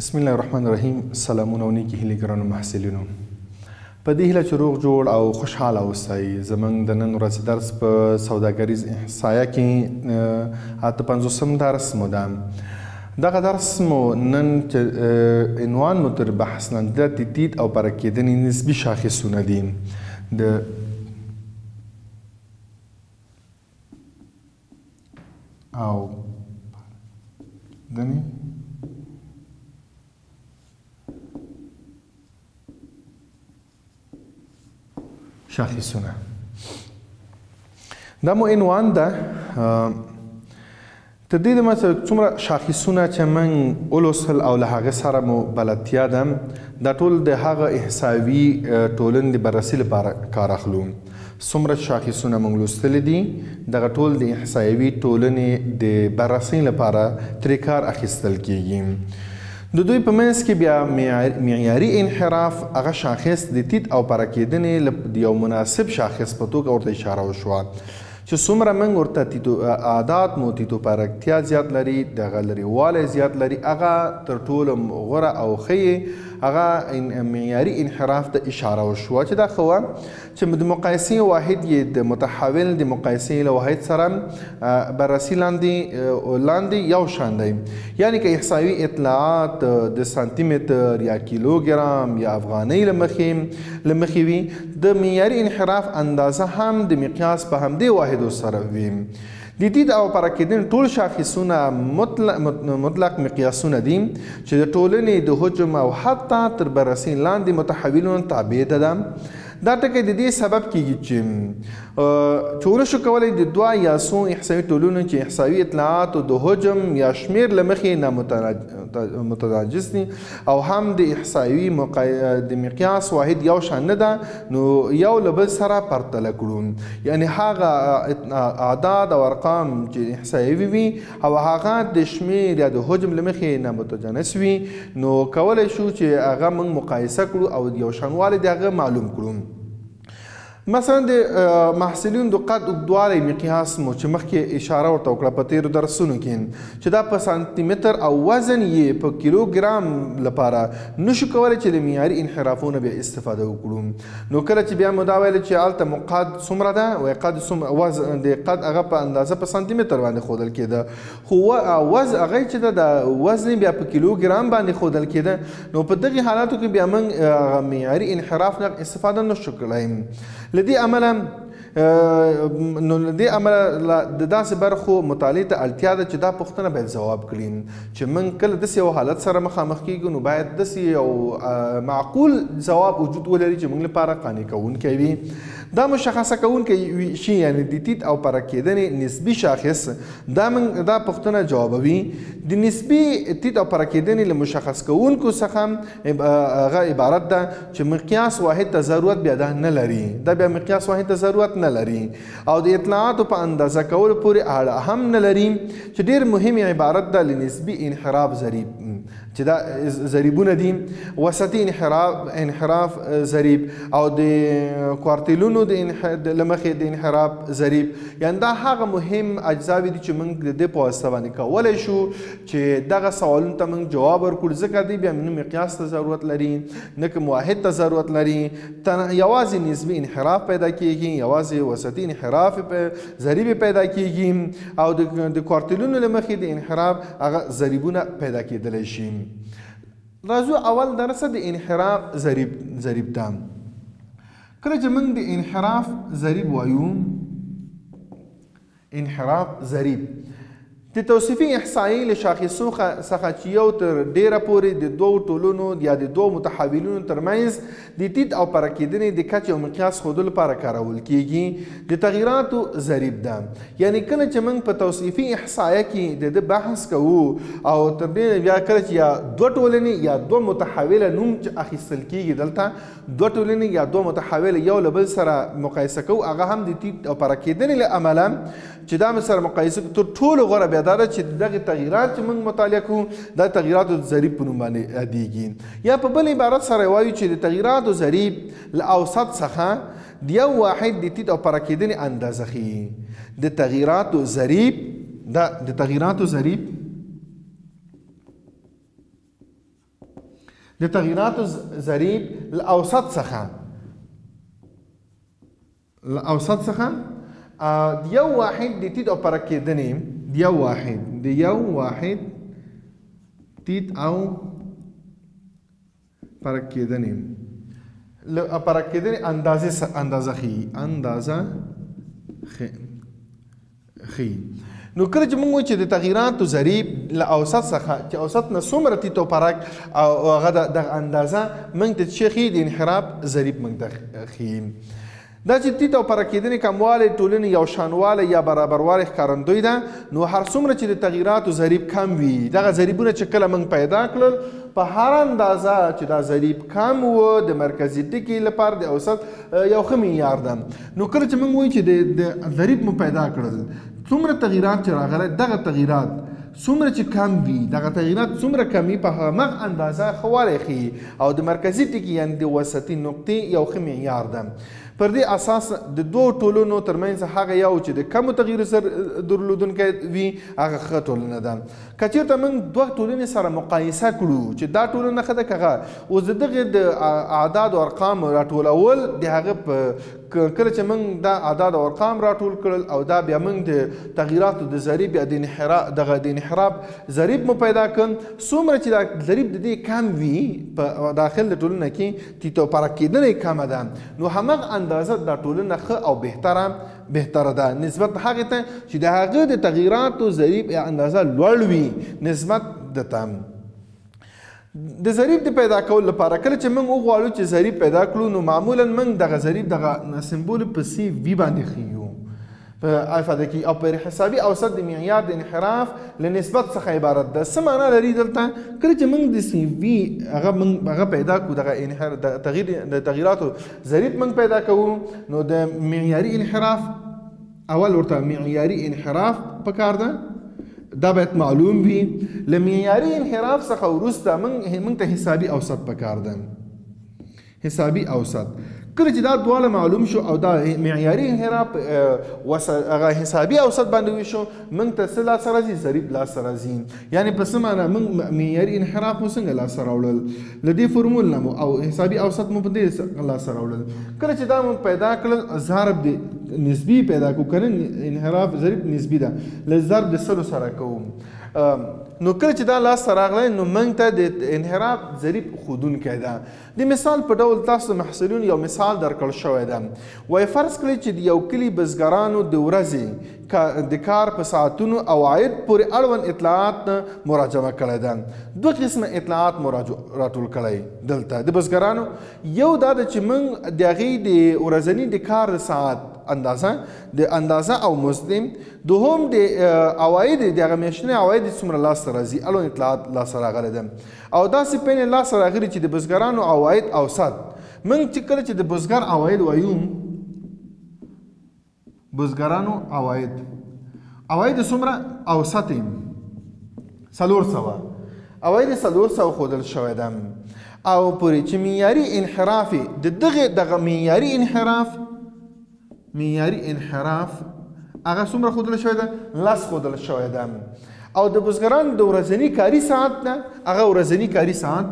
بسم الله الرحمن الرحیم. سلامونه او نیکی هیلې ګرانو محصلینو، په دې هیله چې روغ جوړ او خوشحاله اوسئ. زموږ د نن ورځې درس په سوداګریز احصایه کې 58 درس مو ده. دغه درس مو نن عنوان مو تر بحث لاندې د تیت او پرک کېدنې نسبي شاخصونه دي. د او دني شاخصونه. دا مو عنوان ده. تر دې دمه څومره شاخصونه چې موږ ولوستل او له هغې سره مو بلدتیا ده، دا ټول د هغه احصایوي ټولنې د بررسي لپاره کار اخلو. څومره شاخصونه موږ لوستلی دي، دغه ټول د احصایوي ټولنې د بررسي لپاره ترې کار اخیستل کیږي. د دوی په منځ کې بیا معیاري انحراف هغه شاخص د تیت او پرک کېدنې د یو مناسب شاخص په توګه ورته اشاره وشوه چې څومره موږ ورته عادات مو تیتو پرکتیا زیات لري، دغه لرېوالی زیات لري، هغه تر ټولو غوره او ښه هغه معیاري انحراف ته اشاره وشوه چې دا ښه وه چې د مقایسې واحد یې د متحول د مقایسې له واحد سره بررسي لاندې یو شان دی. یعنی که احصایوي اطلاعات د سانتیمتر یا کیلوګرام یا افغانۍ له مخې وي، د معیاري انحراف اندازه هم د مقیاس په همدې واحدو سره وي. د تیت او پرک کېدنې ټول شاخصونه مطلق مقیاسونه دي چې د ټولنې د حجم او حتی تر بررسي لاندې متحولونو تابع ده. دا ټکی د دې سبب کیږي چې ونشو کولی د دوه یا څو احصایي ټولنو چې احصایوي اطلاعاتو د حجم یا شمیر له مخې نه متناجز دي او هم د احصایوي د مقیاس واحد یو شان نه ده، نو یو له بل سره پرتله کړو. یعنی هغه اعداد او ارقام چې احصایوي وي او هغه د شمیر یا د حجم له مخې نه متجانس وي، نو کولی شو چې هغه موږ مقایسه کړو او یو شانوالی د هغه معلوم کړو. مثلا د محصلینو د قد اوږدوالی مقیاس مو چې مخکې اشاره ورته وکړه په تیرو درسونو کې چې دا په سانتیمتر او وزن یې په کیلوګرام لپاره نشو کولی چې د معیاري انحرافونو بیا استفاده وکړو. نو کله چې بیا مو دا ویل چې هلته مو قد څومره ده، وایي قد وزن د قد هغه په اندازه په سانتیمتر باندې ښودل کېده، خو هغه چې ده د وزن بیا په کیلوګرام باندې ښودل کېده. نو په دغې حالاتو کې بیا موږ معیاري انحراف نه استفاده نشو کړی. لدې امله د داسې برخو مطالعې ته اړتیا ده چې دا پوښتنه باید ځواب کړي چې موږ کله داسې یو حالت سره مخامخ کیږو، نو باید داسې یو معقول ځواب وجود ولري چې موږ لپاره قانع کوونکی وي. دا مشخصه کوونکی شي، یعنی د تیت او پرک کېدنې نسبي شاخص دا پوښتنه جوابوي. د نسبي تیت او پرک کېدنې له مشخص کوونکو څخه هغه عبارت ده چې مقیاس واحد ته ضرورت بیا ده نه لري، دا بیا مقیاس واحد ته ضرورت نه لري او د اطلاعاتو په اندازه کولو پورې اړه هم نه لري، چې ډېر مهم عبارت ده له نسبي انحراف ضریب چې دا ضریبونه دي، وسطي انحراف ضریب او د کوارتیلونو له مخې د انحراف ضریب. یعنې دا هغه مهم اجزاوې دي چې موږ د دې په واسطه باندې کولی شو چې دغه سوالونو ته موږ جواب ورکړو، ځکه دی بیا نه مقیاس ته ضرورت لري نه که واحد ته ضرورت لري، یوازې نسبي انحراف پیدا کیږي، یوازې وسطي انحراف ضریب پیدا کیږي او د کوارتیلونو له مخې د انحراف هغه ضریبونه پیدا کیدلی شي. راځو اول درس د انحراف ضریب ته. کله چې موږ د انحراف ضریب وایو، انحراف ضریب د توصیفي احصایي له شاخصو څخه چې یو تر ډیره پورې د دوو ټولنو یا د دوو متحولونو ترمنځ د تیت او پرک کېدنې د کچې او مقیاس ښودلو لپاره کارول کیږي د تغییراتو ضریب ده. یعنی کله چې موږ په توصیفي احصایه کې د بحث کوو او تر دې بیا کله چې یا دوه ټولنې یا دوه متحوله نوم اخیستل کیږي، دلته دوه ټولنې یا دوه متحوله یو له بل سره مقایسه کوو، هغه هم د تیت او پرک کېدنې له امله چې دا سره مقایسه تر ټولو غوره بیا دا ده چې دغه تغییرات چې موږ مطالعه کوو دا تغییراتو د ضریب په نوم باندې یادیږي. یا په بل عبارت سره وایو چې د تغییراتو ضریب له اوسط څخه د یو واحد د تیت او پرک کېدنې اندازه ښیي. د تغییراتو ضریب د تغییراتو ضریب له اوسط څخه د یو واحد د ټیټ او پرک کېدنې د یو واحد ټیټ او پرک کېدنې اندازه ښیي. نو کله چې موږ وایو چې د تغییراتو ضریب له اوسط څخه چې اوسط نه څومره ټیټ او پرک او هغه دغه اندازه موږ ته څه ښیي؟ د انحراف ضریب موږ ته ښیي. دا چې ټیټ او پرک کېدنې کموالی ټولنې یو شانوالی یا برابروالی ښکارندوی ده. نو هر څومره چې د تغییراتو ضریب کم وي، دغه ضریبونه چې کله موږ پیدا کړل په هر اندازه چې دا ضریب کم و د مرکزي ټکي لپاره د اوسط یو ښه معیار ده. نو کله چې موږ وایو چې د ضریب مو پیدا کړل، څومره تغییرات چې راغلی، دغه تغییرات څومره چې کم وي، دغه تغییرات څومره کم وي، په همغه اندازه ښه والی ښیي او د مرکزي ټکي یعنې د وسطي نقطې یو ښه معیار ده. پر دې اساس د دوو ټولنو ترمنځ هغه یو چې د کمو تغییر درلودونکی وي هغه ښه ټولنه ده. که چېرته موږ دوه ټولنې سره مقایسه کړو چې دا ټولنه ښه ده که هغه، اوس د دغې د اعداد او ارقام راټولول د هغه په کله چې موږ دا اعداد او ارقام راټول کړل او دا بیا موږ د تغییراتو د ضریب یا د انحراف ضریب مو پیدا کړ، څومره چې دا ضریب د دې کم وي په داخل د ټولنه کې ټیټ او پرک کېدنه کمه ده، نو همغه اندازه دا ټولنه ښه او بهتره ده نسبت هغې ته چې د هغه د تغییراتو ضریب یا اندازه لوړ وي نسبت دته. د ضریب د پیدا کولو لپاره کله چې موږ وغواړو چې ضریب پیدا کړو، نو معمولا موږ دغه ضریب دغه سمبول په سی وي باندې ښیو په افاده کې، او پر حسابي اوسط د معیار د انحراف له نسبت څخه عبارت ده. څه معنا لري دلته؟ کله چې موږ د سی وي هغه پیدا کړو، دغه د تغییراتو ضریب موږ پیدا کوو، نو د معیاري انحراف اول ورته معیاري انحراف پکار ده، دا باید معلوم وي. له معیاري انحراف څخه وروسته موږ ته حسابي اوسط پکار ده. حسابي اوسط کله چې دا دواړه معلوم شو او دا معیاري انحراف هغه حسابي اوسط باندې وشو، موږ ته څه لاسته راځي؟ ضریب لاسته راځي. یعنې په څه معنا؟ موږ معیاري انحراف مو څنګه لاسته راوړل؟ له دې فورمول نه مو، او حسابي اوسط مو په دې لاسته راوړل. کله چې دا مو پیدا کړل، ضرب د نسبي پیدا کړو، که نه انحراف ضریب نسبي ده، له ضرب د سلو سره کوو. نو کله چې دا لاسته راغلی، نو موږ ته د انحراف ضریب ښودونکی ده. د مثال په ډول تاسو محصلون یو مثال درکړل شوی ده. وایي فرض کړئ چې د یو کلي بزګرانو د ورځې د کار په ساعتونو او عاید پورې اړوند اطلاعات مراجعه کړی ده. دوه قسمه اطلاعات راټول کړی دلته د بزګرانو. یو دا ده چې موږ د هغې د ورځني د کار د ساعت اندازه او مزد، دوهم د عواید د هغه میاشتني عواید څومره لاسته راځي اړوند اطلاعات لاسته راغلی ده. او داسې پینې لاسته راغلي چې د بزګرانو عواید اوسط، موږ چې کله چې د بزګر عواید وایو، بزګرانو عواید څومره اوسط یې 400 عواید 400 ښودل شوی ده. او پورې چې معیاري انحراف د دغه معیاري انحراف هغه څومره ښودل شوی ده؟ 10 ښودل شوی ده. او د بزګرانو د ورځني کاري ساعت نه، هغه ورځني کاري ساعت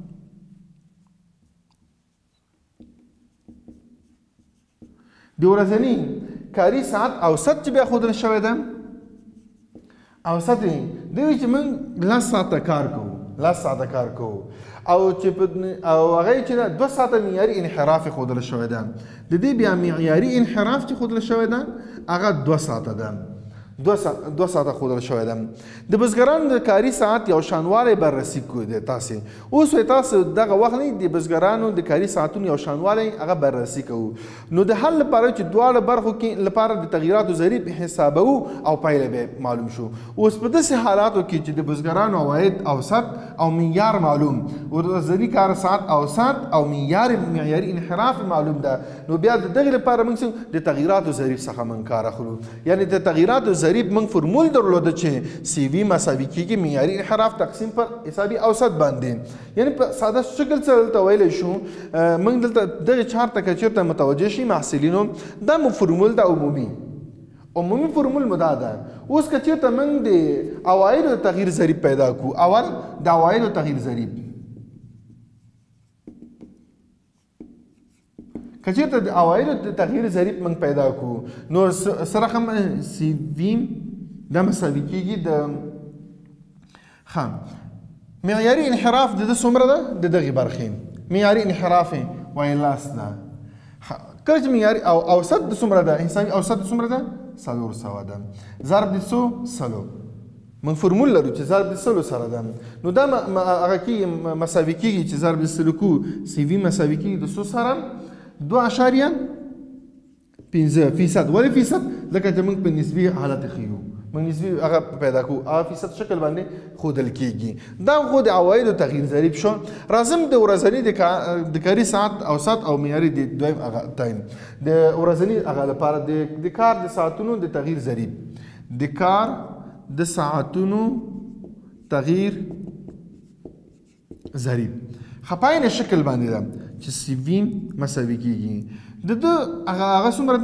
د ورځني کاري ساعت اوسط چې بیا ښودل شوی ده، اوسط دی چې موږ 10 ساعته کار کوو، او چې هغه چې 2 ساعته معیاري انحراف ښودل شوی ده. د دې بیا معیاري انحراف چې ښودل شوی ده هغه 2 ساعته ده. 2 ساعته ښودل شوی ده. د بزګرانو د کاري ساعت یو شانوالی بررسي کوو تاسې. اوس وایي تاسو دغه وخت نه د بزګرانو د کاري ساعتونو یو شانوالی هغه بررسي کوو. نو د حل لپاره چې دواړه برخو کې لپاره د تغییراتو ضریب حسابوو او پایله به معلوم شو. اوس په داسې حالاتو کې چې د بزګرانو عواید اوسط او معیار معلوم، ورځني کار ساعت اوسط او معیاري انحراف معلوم ده، نو بیا د دغې لپاره موږ د تغییراتو ضریب څخه موږ کار اخلو. یعنې د تغییراتو ضریب موږ فرمول درلوده چې سی وي مساوي کېږي معیاري انحراف تقسیم پر حسابي اوسط باندې. یعنې په ساده شکل سره دلته ویلی شو، موږ دلته دغې چارت ته که چېرته متوجه شي محصلینو، دا مو فرمول ده عمومي فرمول مو دا ده. اوس که چېرته موږ د عوایدو د تغییر ضریب پیدا کړو، اول د عوایدو تغییر ضریب که چېرته د عوایدو د تغییر ضریب موږ پیدا کړو نو څه رقم سی وي دا مساوي کېږي د معیاري انحراف د ده څومره ده د دغې برخې معیاري انحراف یې وایي لاس ده کله چې معیاري او اوسط د څومره ده حسابي اوسط د څومره ده 400 ده ضرب د څو من فرمول لرو چې ضرب د سلو سره ده نو دا هغه کې مساوي کېږي چې ضرب د سلو کو سی وي مساوي کېږي د څو سره 2.5% ولې فیصد ځکه چې موږ په نسبي حالت ښیو موږ نسبي هغه پیدا کوو هغه فیصد شکل باندې ښودل کېږي دا خو د عوایدو تغییر ضریب شو راځم د ورځني د کاري ساعت اوسط او معیاري د دویم هغه ټایم د ورځني هغه لپاره د کار د ساعتونو د تغییر ضریب د کار د ساعتونو تغییر ضریب خپاینه شکل باندې ده چې سی وي مساوي کېږي د هغه څومره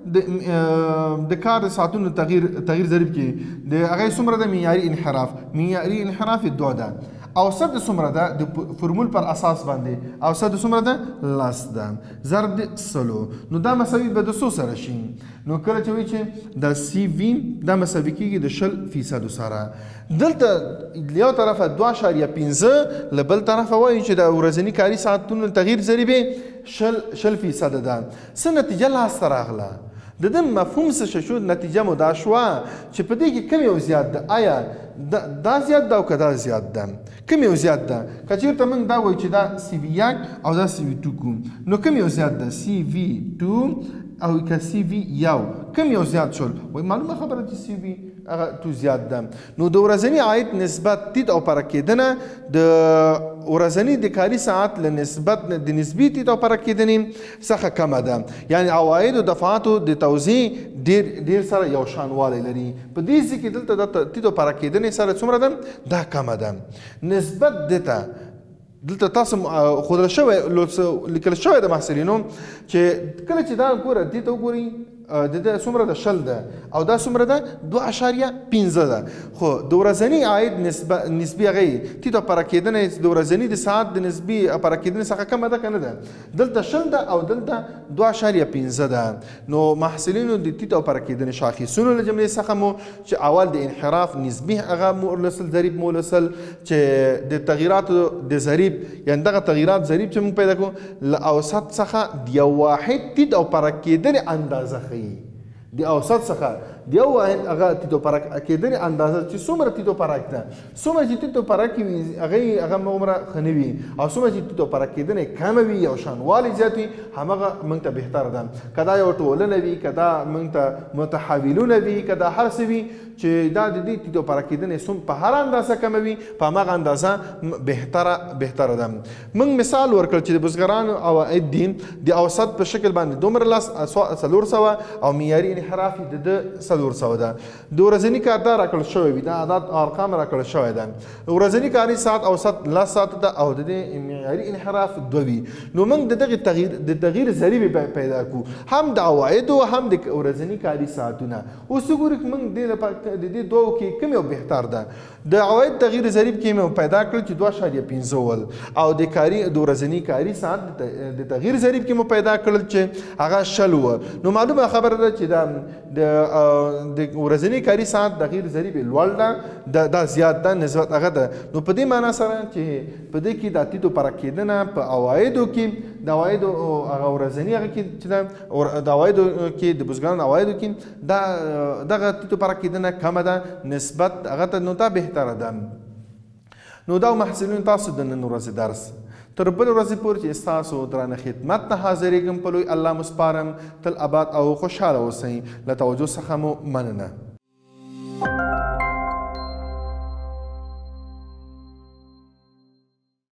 ده د کار د ساعتونو تغییر ضریب کې د هغه څومره ده معیاري انحراف 2 ده اوسط د څومره ده د فرمول پر اساس باندې اوسط د څومره ده لاس ده ضرب د سلو نو دا مساوي به د 100 سره شي نو کله چې وایي چې د سی وي دا مساوي کېږي د 0% سره دلته یو طرفه 2.5 له بل طرفه وایي چې د ورځني کاري ساعتونو تغییر ضریب 0% ده څه نتیجه لاسته راغله د ده مفهوم څه شو نتیجه مو دا شوه چې په دې کې کم یو زیات ده آیا دا زیات ده او که دا زیات ده کم یو زیات ده که چېرته موږ دا وایو چې دا سی وي 1 او دا سی وي 2 کوم نو کم یو زیات ده سی وي 2 او که سی وي 1 کم یو زیات شول وایي معلومه خبره چې سی وي هغه 2 زیات ده نو د ورځني عاید نسبت ټیټ او پرک کېدنه د ورځني د کاري ساعت له نسبت د نسبي ټیټ او پرک کېدنې څخه کمه ده یعنی عوایدو دفعاتو د توزیع ډېر سره یو شانوالی لري په دې ځای کې دلته د ټیټ او پرک کېدنې سره څومره ده دا کمه ده نسبت دلته تاسو ښودل شوی لیکل شوی د محصلینو چې کله چې دا ګوره دې ته وګورئ د څومره ده 0 ده او دا څومره ده 2.15 ده خو د ورځني عاید نسبي هغه ټیټ او پرک کېدنه د ورځني د ساعت د نسبي پرک کېدنې څخه کمه ده که نه ده دلته 0 ده او دلته 2.15 ده نو محصلینو د ټیټ او پرک کېدنې شاخصونو له جملې څخه مو چې اول د انحراف نسبي هغه مولسل ضریب مولسل چې د تغییراتو د ضریب یعنې دغه تغییرات ضریب چې موږ پیدا کړو له اوسط څخه د یو واحد ټیټ او پرک کېدنې اندازه ښیي د اوسط څخه د یو واحد هغه ټیټ او پرک کېدنې اندازه چې څومره ټیټ او پرک ده څومره چې ټیټ او پرک وي هغه عمره ښه نه وي او څومره چې ټیټ او پرک کېدنې کمه وي یو شانوالی زیات وي همغه موږ ته بهتره ده که دا یو ټولنه وي که دا موږ ته متحولونه وي که دا هر څه وي چې دا د دې ټیټ او پرک کېدنې په هر اندازه کمه وي په همغه اندازه بهتره ده موږ مثال ورکړ چې د بزګرانو عواید دي د اوسط په شکل باندې دومره لاس 400 او معیاري انحراف یې د 400 ده د ورځني کار دا راکړل شوی وي دا عدد ارقام راکړل شوی ده ورځني کاري ساعت اوسط 10 ساعت ده او د معیاري انحراف 2 وي نو موږ د دغه تغییر ضریب پیدا کړو هم د عوایدو هم د ورځني کاري ساعتونه اوس وګورئ موږ د دې دوو کې کوم یو بهتر ده د عواید تغییر ضریب کې مو پیدا کړل چې 2.15 ول او د ورځني کاري ساعت د تغییر ضریب کې مو پیدا کړل چې هغه 0 و نو معلومه خبره ده چې د ورځني کاري ساعت تغییر ضریب لوړ ده دا زیات ده نسبت هغه ده نو په دې معنا سره چې په دې کې د ټیټ او پرک کېدنه په عوایدو کې د عوایدو هغه ورځني هغه کې چې د عوایدو کې د بزګرانو عوایدو کې دغه ټیټ او پرک کېدنه کمه ده نسبت هغه ته نو دا بهتره ده نو دا محصلین تاسو د نن ورځې درس تر بل ورځې پورې چې ستاسو درانه خدمت ته حاضرېږم په لوی الله مسپارم تل اباد او خوشحاله اوسئ له توجه څخه مو مننه